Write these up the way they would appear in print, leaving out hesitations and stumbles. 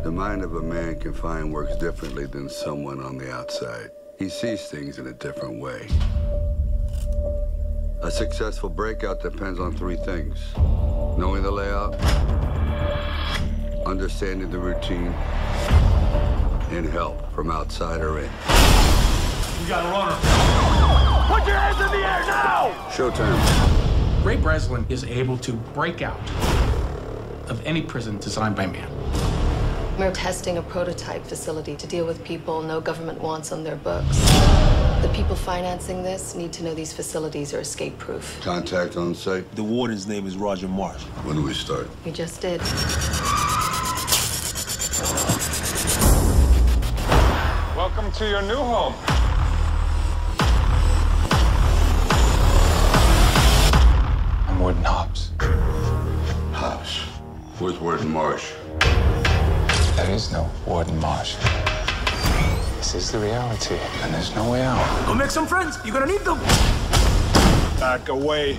The mind of a man confined works differently than someone on the outside. He sees things in a different way. A successful breakout depends on three things: knowing the layout, understanding the routine, and help from outside or in. We got a runner. Put your hands in the air now! Showtime. Ray Breslin is able to break out of any prison designed by man. We're testing a prototype facility to deal with people no government wants on their books. The people financing this need to know these facilities are escape-proof. Contact on site. The warden's name is Roger Marsh. When do we start? We just did. Welcome to your new home. I'm Warden Hobbs. Hobbs. Where's Warden Marsh? There is no Warden Marsh. This is the reality, and there's no way out. Go make some friends. You're gonna need them. Back away.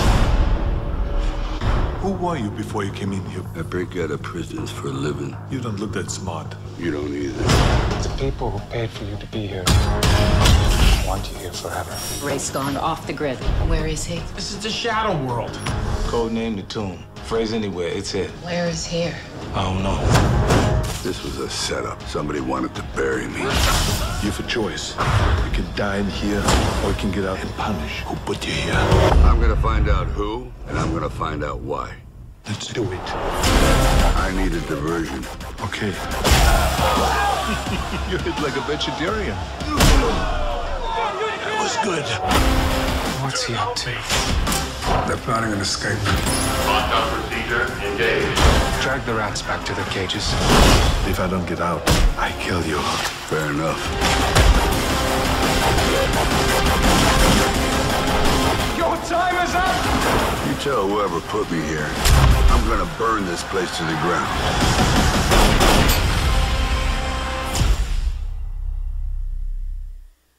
Who were you before you came in here? I break out of prisons for a living. You don't look that smart. You don't either. The people who paid for you to be here want you here forever. Ray's gone off the grid. Where is he? This is the shadow world. Code name the tomb. Phrase anywhere, it's it. Where is here? I don't know. This was a setup. Somebody wanted to bury me. You have a choice. You can die in here, or you can get out and punish who put you here. I'm gonna find out who, and I'm gonna find out why. Let's do it. I need a diversion. Okay. You hit like a vegetarian. That was good. What's he up to? They're planning an escape. Lockdown procedure engaged. Drag the rats back to their cages. If I don't get out, I kill you. Fair enough. Your time is up! You tell whoever put me here, I'm gonna burn this place to the ground.